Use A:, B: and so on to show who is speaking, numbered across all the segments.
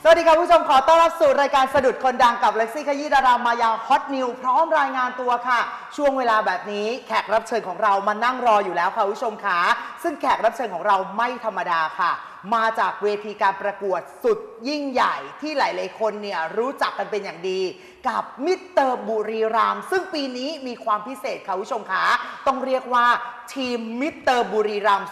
A: สวัสดีครับผู้ชมขอต้อนรับสู่รายการสะดุดคนดังกับเล็กซี่ขยี้ดารามายาฮอตนิวพร้อมรายงานตัวค่ะช่วงเวลาแบบนี้แขกรับเชิญของเรามานั่งรออยู่แล้วค่ะผู้ชมค่ะซึ่งแขกรับเชิญของเราไม่ธรรมดาค่ะมาจากเวทีการประกวดสุดยิ่งใหญ่ที่หลายๆคนเนี่ยรู้จักกันเป็นอย่างดีกับมิสเตอร์บุรีรัมย์ซึ่งปีนี้มีความพิเศษค่ะผู้ชมค่ะต้องเรียกว่าทีมมิสเตอร์บุรีรัมย์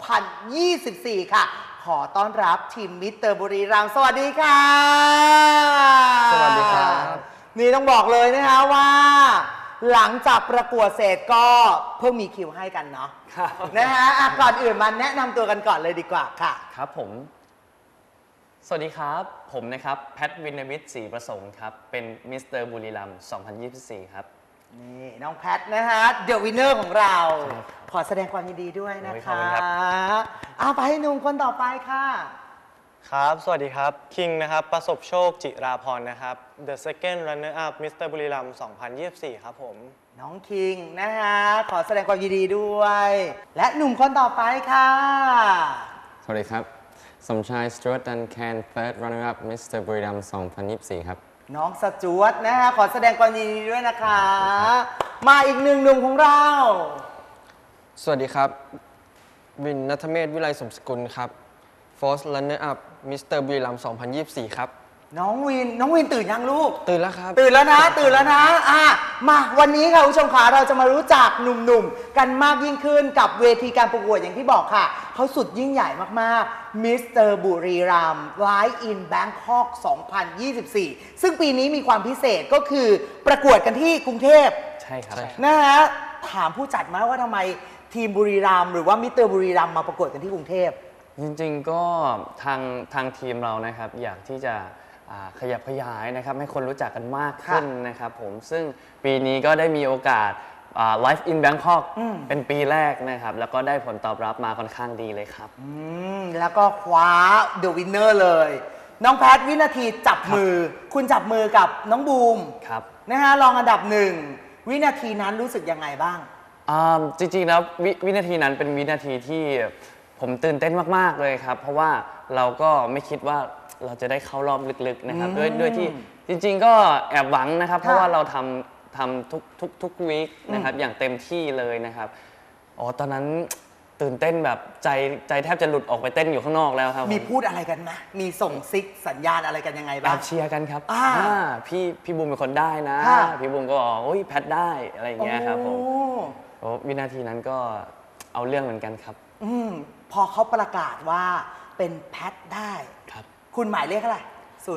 A: 2024 ค่ะขอต้อนรับทีมมิสเตอร์บุรีรัมย์สวัสดีค่ะ
B: สวัสดีครับ
A: นี่ต้องบอกเลยนะคะว่าหลังจากประกวดเสร็จก็เพิ่งมีคิวให้กันเนาะนะฮะก่อนอื่นมาแนะนำตัวกันก่อนเลยดีกว่าค่ะ
B: ครับผมสวัสดีครับผมนะครับแพทวินวิทย์ศรีประสงค์ครับเป็นมิสเตอร์บุรีรัมย์ 2024 ครับ
A: นี่น้องแพทนะฮะเดอะวินเนอร์ของเราขอแสดงความยินดีด้วยนะคะไปให้หนุ่มคนต่อไปค่ะ
C: ครับสวัสดีครับคิงนะครับประสบโชคจิราพรนะครับ The Second Runner Up Mr. บุรีรัมย์ 2024 ครับผม
A: น้องคิงนะฮะขอแสดงความยินดีด้วยและหนุ่มคนต่อไปค่ะ
D: สวัสดีครับสมชายสจวตดันแคน Third Runner Up Mr. บุรีรัมย์ 2024 ครับ
A: น้องสจวตนะฮะขอแสดงความยินดีด้วยนะคะมาอีกหนึ่งหนุ่มของเรา
E: สวัสดีครับวินณัฐเมธวิไลสมสกุลครับ Fourth Runner Up Mr. บุรีรัมย์ 2024 ครับ
A: น้องวินตื่นยังลูก
E: ตื่นแล้วครับ
A: ตื่นแล้วนะมาวันนี้ค่ะผู้ชมขาเราจะมารู้จักหนุ่มๆกันมากยิ่งขึ้นกับเวทีการประกวดอย่างที่บอกค่ะเขาสุดยิ่งใหญ่มากๆมิสเตอร์บุรีรัมย์ Live in Bangkok 2024 ซึ่งปีนี้มีความพิเศษก็คือประกวดกันที่กรุงเทพ
B: ใช่ครับ
A: นะฮะถามผู้จัดมาว่าทำไมทีมบุรีรัมย์หรือว่ามิสเตอร์บุรีรัมย์มาประกวดกันที่กรุงเทพ
B: จริงๆก็ทางทีมเรานะครับอยากที่จะขยับขยายนะครับให้คนรู้จักกันมากขึ้นนะครับผมซึ่งปีนี้ก็ได้มีโอกาสLive in Bangkok เป็นปีแรกนะครับแล้วก็ได้ผลตอบรับมาค่อนข้างดีเลยครับ
A: แล้วก็คว้า The Winner เลยน้องแพทวินาทีจับมือคุณจับมือกับน้องบูมนะฮะรองอันดับหนึ่งวินาทีนั้นรู้สึกยังไงบ้าง
B: จริงๆแล้ววินาทีนั้นเป็นวินาทีที่ผมตื่นเต้นมากๆเลยครับเพราะว่าเราก็ไม่คิดว่าเราจะได้เข้ารอบลึกๆนะครับด้วยที่จริงๆก็แอบหวังนะครับเพราะว่าเราทำทุกวีคนะครับอย่างเต็มที่เลยนะครับตอนนั้นตื่นเต้นแบบใจแทบจะหลุดออกไปเต้นอยู่ข้างนอกแล้วครับ
A: มีพูดอะไรกันไหมมีส่งซิกสัญญาณอะไรกันยังไงบ้าง
B: เชียร์กันครับพี่บูมเป็นคนได้นะพี่บูมก็บอกโอ้ยแพทได้อะไรอย่างเงี้ยครับผมวินาทีนั้นก็เอาเรื่องเหมือนกันครับ
A: พอเขาประกาศว่าเป็นแพทได้คุณหมายเลขอะไร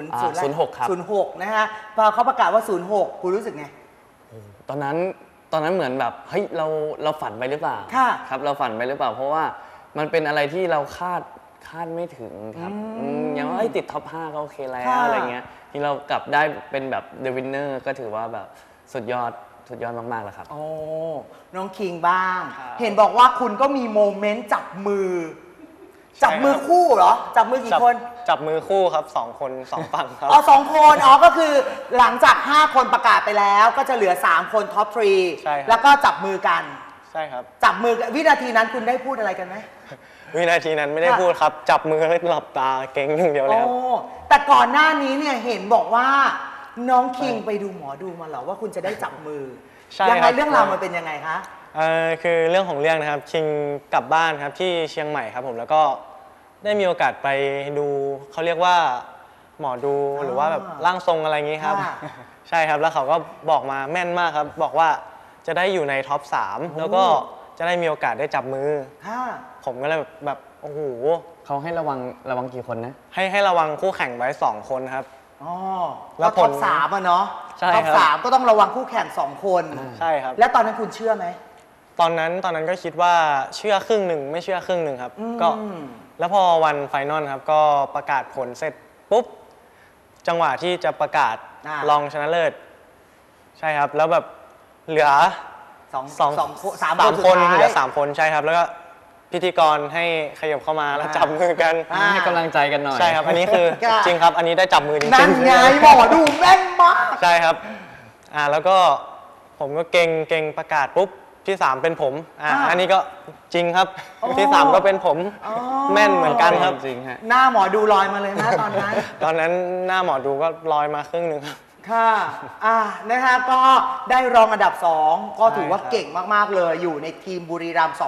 B: 06 ครับ
A: 06นะฮะพอเขาประกาศว่า06คุณรู้สึกไง
B: ตอนนั้นเหมือนแบบเฮ้ยเราฝันไปหรือเปล่าครับเราฝันไปหรือเปล่าเพราะว่ามันเป็นอะไรที่เราคาดไม่ถึงครับอย่างว่าติดท็อป 5ก็โอเคแล้วอะไรเงี้ยที่เรากลับได้เป็นแบบ The Winner ก็ถือว่าแบบสุดยอดมากๆแล้วครับ
A: น้องคิงบ้างเห็นบอกว่าคุณก็มีโมเมนต์จับมือคู่เหรอจับมือกี่คน
C: จับมือคู่ครับ2 คน2 ฝั่งครับ
A: 2 คนก็คือหลังจาก5 คนประกาศไปแล้วก็จะเหลือ3 คนท็อป3แล้วก็จับมือกัน
C: ใช่ครับ
A: จับมือวินาทีนั้นคุณได้พูดอะไรกันไหม
C: วินาทีนั้นไม่ได้พูดครับจับมือแล้วหลับตาเก่งอย่างเดียวเลยครับ
A: แต่ก่อนหน้านี้เนี่ยเห็นบอกว่าน้องคิงไปดูหมอดูมาเหรอว่าคุณจะได้จับมือยังไงเรื่องราวมันเป็นยังไงคะ
C: คือเรื่องของเรื่องนะครับคิงกลับบ้านครับที่เชียงใหม่ครับผมแล้วก็ได้มีโอกาสไปดูเขาเรียกว่าหมอดูหรือว่าแบบร่างทรงอะไรอย่างนี้ครับใช่ครับแล้วเขาก็บอกมาแม่นมากครับบอกว่าจะได้อยู่ในท็อป 3แล้วก็จะได้มีโอกาสได้จับมือผมก็เลยแบบโอ้โห
B: เขาให้ระวังกี่คนนะ
C: ให้ระวังคู่แข่งไว้2 คนครับ
A: แล้วท็อป 3เนาะท็อป 3ก็ต้องระวังคู่แข่ง2 คน
C: ใช่ครับ
A: แล้วตอนนั้นคุณเชื่อไหม
C: ตอนนั้นก็คิดว่าเชื่อครึ่งหนึ่งไม่เชื่อครึ่งหนึ่งครับก็แล้วพอวันไฟนอลครับก็ประกาศผลเสร็จปุ๊บจังหวะที่จะประกาศรองชนะเลิศใช่ครับแล้วแบบเหลือ3 คนเหลือ3 คนใช่ครับแล้วก็พิธีกรให้ขยับเข้ามาแล้วจับมือกัน
B: ให้กำลังใจกันหน่อย
C: ใช่ครับอันนี้คือจริงครับอันนี้ได้จับมือจริง
A: นั่นไงหมอดูแม่นมาก
C: ใช่ครับแล้วก็ผมก็เก่งประกาศปุ๊บที่ 3 เป็นผม
A: อ่า
C: อันนี้ก็จริงครับ
A: โอ้
C: ที่ 3 ก็เป็นผม
A: อ๋อ
C: แม่นเหมือนกันครับ
B: จริงๆฮะ
A: หน้าหมอดูลอยมาเลยนะตอนนั้น
C: ตอนนั้นหน้าหมอดูก็ลอยมาครึ่งหนึ่งครับ
A: ค่ะนะคะก็ได้รองอันดับ 2 ก็ถือว่า
C: ใช่ครับ
A: เก่งมาก ๆ เลย อยู่ในทีมบุรีรัมย์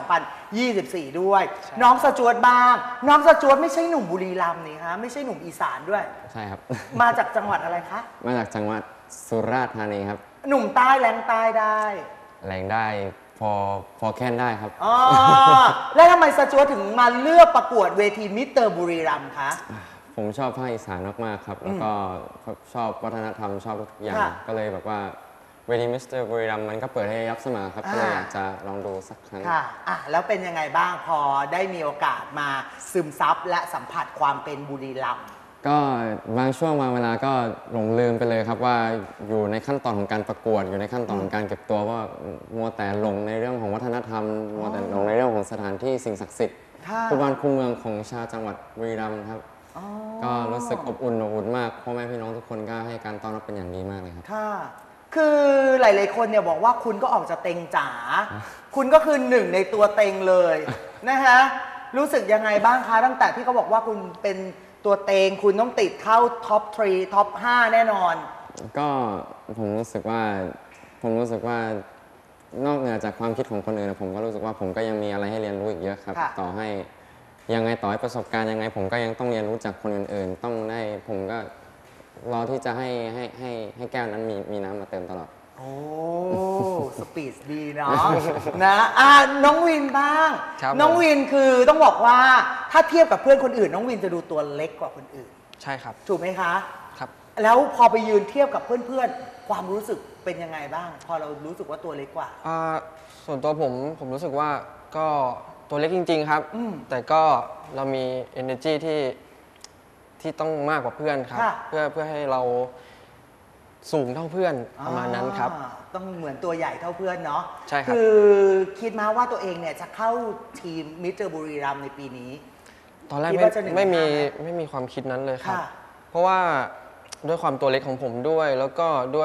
A: 2024 ด้วย
C: ใช่
A: น้องสจวตบ้าง น้องสจวตไม่ใช่หนุ่มบุรีรัมย์นี่ฮะ ไม่ใช่หนุ่มอีสานด้วย
D: ใช่ครับ
A: มาจากจังหวัดอะไรคะ
D: มาจากจังหวัดสุราษฎร์ธานีครับ
A: หนุ่มใต้แรงใต้ได้
D: แรงได้พอแค่นได้ครับ
A: อ๋อ แล้วทำไมสจวตถึงมาเลือกประกวดเวทีมิสเตอร์บุรีรัมย์คะ
D: ผมชอบภาคอีสานมาก ๆ ครับ แล้วก็ชอบวัฒนธรรมชอบทุกอย่าง
A: ค่ะ
D: ก็เลยแบบว่าเวทีมิสเตอร์บุรีรัมย์มันก็เปิดให้รับสมัครครับ ก็เลยอยากจะลองดูสักครั้ง
A: ค่ะแล้วเป็นยังไงบ้างพอได้มีโอกาสมาซึมซับและสัมผัสความเป็นบุรีรัมย์
D: ก็บางช่วงบางเวลาก็หลงลืมไปเลยครับว่าอยู่ในขั้นตอนของการประกวด อยู่ในขั้นตอนของการเก็บตัวว่ามัวแต่หลงในเรื่องของวัฒนธรรมมัวแต่หลงในเรื่องของสถานที่สิ่งศักดิ์สิทธิ์
A: ค่ะ
D: คู่บ้านคู่เมืองของชาวจังหวัดบุรีรัมย์ครับ
A: อ๋อ
D: ก็รู้สึกอบอุ่นมากพ่อแม่พี่น้องทุกคนก็ให้การต้อนรับเป็นอย่างดีมากเลยครับ
A: ค่ะ คือหลาย ๆ คนเนี่ยบอกว่าคุณก็ออกจะเต็งจ๋า คุณก็คือหนึ่งในตัวเต็งเลยนะคะรู้สึกยังไงบ้างคะตั้งแต่ที่เขาบอกว่าคุณเป็นตัวเต็งคุณต้องติดเข้าท็อป 3 ท็อป 5 แน่นอน
D: ก็ผมรู้สึกว่านอกเหนือจากความคิดของคนอื่นผมก็รู้สึกว่าผมก็ยังมีอะไรให้เรียนรู้อีกเยอะครับ
A: ค่ะ
D: ต่อให้ยังไงต่อให้ประสบการณ์ยังไง ผมก็ยังต้องเรียนรู้จากคนอื่นๆ ต้องได้ผมก็รอที่จะให้แก้วนั้นมีน้ำมาเติมตลอด
A: โอ้ สปีดดีเนาะ นะน้องวินบ้าง
E: ครับ
A: น้องวินคือต้องบอกว่าถ้าเทียบกับเพื่อนคนอื่น น้องวินจะดูตัวเล็กกว่าคนอื่น
E: ใช่ครับ
A: ถูกไหมคะ
E: ครับ
A: แล้วพอไปยืนเทียบกับเพื่อนๆ ความรู้สึกเป็นยังไงบ้าง พอเรารู้สึกว่าตัวเล็กกว่า
E: ส่วนตัวผมรู้สึกว่าก็ตัวเล็กจริง ๆ ครับ
A: อืม
E: แต่ก็เรามี energy ที่ต้องมากกว่าเพื่อนครับ
A: ค่ะ
E: เพื่อให้เราสูงเท่าเพื่อนประมาณนั้นครับ
A: ต้องเหมือนตัวใหญ่เท่าเพื่อนเนาะ
E: ใช่ครับ
A: คือคิดมาว่าตัวเองเนี่ยจะเข้าทีมมิสเตอร์บุรีรัมย์ในปีนี้
E: ตอนแรก
A: คิดว่าจะหนึ่ง
E: ไม่มี
A: ในห้าไหม
E: ไม่มีความคิดนั้นเลยครับ
A: ค่ะ
E: เพราะว่าด้วยความตัวเล็กของผมด้วย แล้วก็ด้วย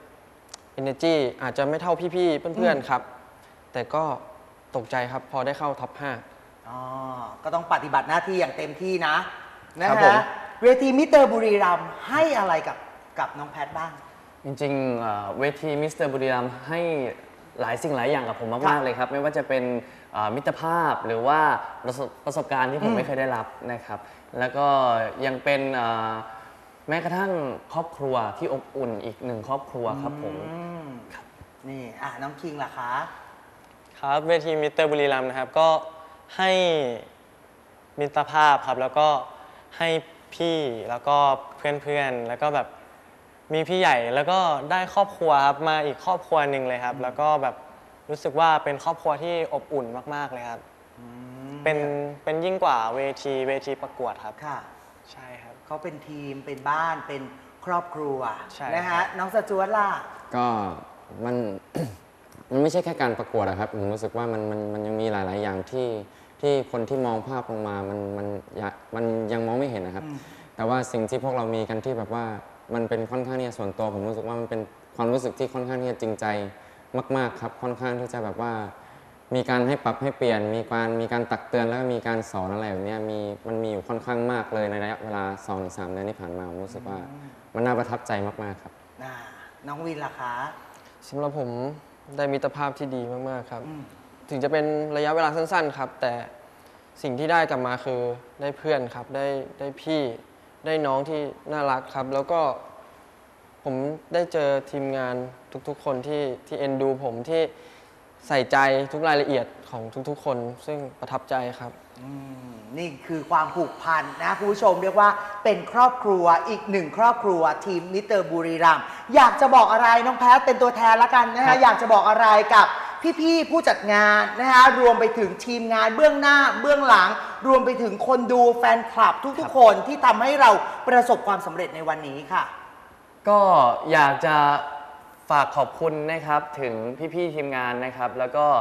E: energy อาจจะไม่เท่าพี่ๆเพื่อนๆครับ แต่ก็ตกใจครับพอได้เข้าท็อป 5
A: อ๋อ ก็ต้องปฏิบัติหน้าที่อย่างเต็มที่นะนะครับ
E: ผม
A: ฮะเวทีมิสเตอร์บุรีรัมย์ให้อะไรกับน้องแพทบ้าง
B: จริงๆเวทีมิสเตอร์บุรีรัมย์ให้หลายสิ่งหลายอย่างกับผมมากๆเลยครับ ไม่ว่าจะเป็นมิตรภาพหรือว่าประสบการณ์ที่ผมไม่เคยได้รับนะครับ แล้วก็ยังเป็นแม้กระทั่งครอบครัวที่อบอุ่นอีกหนึ่งครอบครัวครับผม
A: นี่น้องคิงล่ะคะ
C: ครับเวทีมิสเตอร์บุรีรัมย์นะครับก็ให้มิตรภาพครับแล้วก็ให้พี่แล้วก็เพื่อนๆแล้วก็แบบมีพี่ใหญ่แล้วก็ได้ครอบครัวครับมาอีกครอบครัวหนึ่งเลยครับ แล้วก็แบบรู้สึกว่าเป็นครอบครัวที่อบอุ่นมากๆเลยครับเป็นยิ่งกว่าเวทีประกวดครับ
A: ค่ะ
C: ใช่ครับ
A: เขาเป็นทีมเป็นบ้านเป็นครอบครัว
C: ใช่
A: นะ
C: ครั
A: ฮะ
C: บ
A: น้องสจวตล่ะ
D: ก็มัน มันไม่ใช่แค่การประกวดอะครับผมรู้สึกว่ามันยังมีหลาย ๆ อย่างที่คนที่มองภาพลงมามันยังมองไม่เห็นนะครับ แต่ว่าสิ่งที่พวกเรามีกันที่แบบว่ามันเป็นค่อนข้างเนี่ยส่วนตัวผมรู้สึกว่ามันเป็นความรู้สึกที่ค่อนข้างที่จะจริงใจมาก ๆ ครับค่อนข้างที่จะแบบว่า มีการให้ปรับให้เปลี่ยนมีการตักเตือนแล้วก็มีการสอนอะไรแบบเนี้ยมันมีอยู่ค่อนข้างมากเลยในระยะเวลา 2-3 เดือนที่ผ่านมาผมรู้สึกว่ามันน่าประทับใจมากๆครับ
A: น้องวินล่ะคะ
E: สำหรับผมได้มิตรภาพที่ดีมาก ๆ ครับ ถึงจะเป็นระยะเวลาสั้น ๆ ครับ แต่สิ่งที่ได้กลับมาคือได้เพื่อนครับ ได้พี่ได้น้องที่น่ารักครับ แล้วก็ผมได้เจอทีมงานทุกๆ คนที่เอ็นดูผมที่ใส่ใจทุกรายละเอียดของทุกๆ คน ซึ่งประทับใจครับ
A: นี่คือความผูกพันนะคุณผู้ชมเรียกว่าเป็นครอบครัวอีกหนึ่งครอบครัวทีมมิสเตอร์บุรีรัมย์อยากจะบอกอะไรน้องแพทเป็นตัวแทนละกันนะฮะอยากจะบอกอะไรกับพี่ๆผู้จัดงานนะคะรวมไปถึงทีมงานเบื้องหน้าเบื้องหลัง รวมไปถึงคนดูแฟนคลับทุกๆ คนที่ทำให้เราประสบความสำเร็จในวันนี้ค่ะ
B: ก็อยากจะฝากขอบคุณนะครับถึงพี่ๆทีมงานนะครับ แล้วก็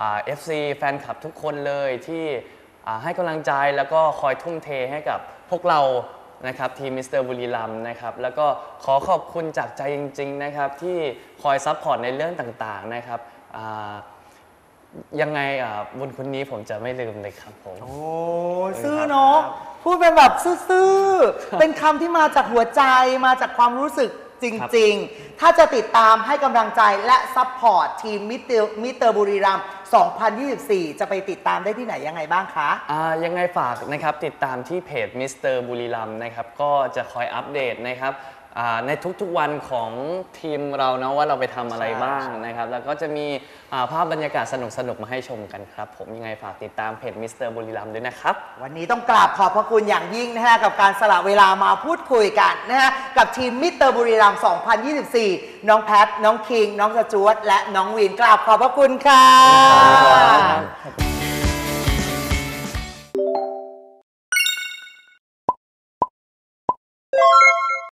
B: FC แฟนคลับทุกคนเลยที่ให้กำลังใจแล้วก็คอยทุ่มเทให้กับพวกเรานะครับทีมมิสเตอร์บุรีรัมย์นะครับแล้วก็ขอขอบคุณจากใจจริงๆนะครับที่คอยซัพพอร์ตในเรื่องต่างๆนะครับยังไงบุญคุณนี้ผมจะไม่ลืมเลยครับผม
A: โอ้ซื่อเนาะพูดเป็นแบบซื่อๆ เป็นคำที่มาจากหัวใจมาจากความรู้สึกจริงๆ ถ้าจะติดตามให้กำลังใจและซัพพอร์ตทีมมิสเตอร์บุรีรัมย์ 2024 จะไปติดตามได้ที่ไหนยังไงบ้างคะ
B: ยังไงฝากนะครับติดตามที่เพจมิสเตอร์บุรีรัมย์นะครับก็จะคอยอัปเดตนะครับในทุกๆวันของทีมเราเนาะว่าเราไปทำอะไรบ้างนะครับแล้วก็จะมีภาพบรรยากาศสนุกๆมาให้ชมกันครับผมยังไงฝากติดตามเพจมิสเตอร์บุรีรัมย์ด้วยนะครับ
A: วันนี้ต้องกราบขอบพระคุณอย่างยิ่งนะฮะกับการสละเวลามาพูดคุยกันนะฮะกับทีมมิสเตอร์บุรีรัมย์ 2024 น้องแพท น้องคิง น้องสจ๊วตและน้องวินกราบขอบพระคุณค่ะ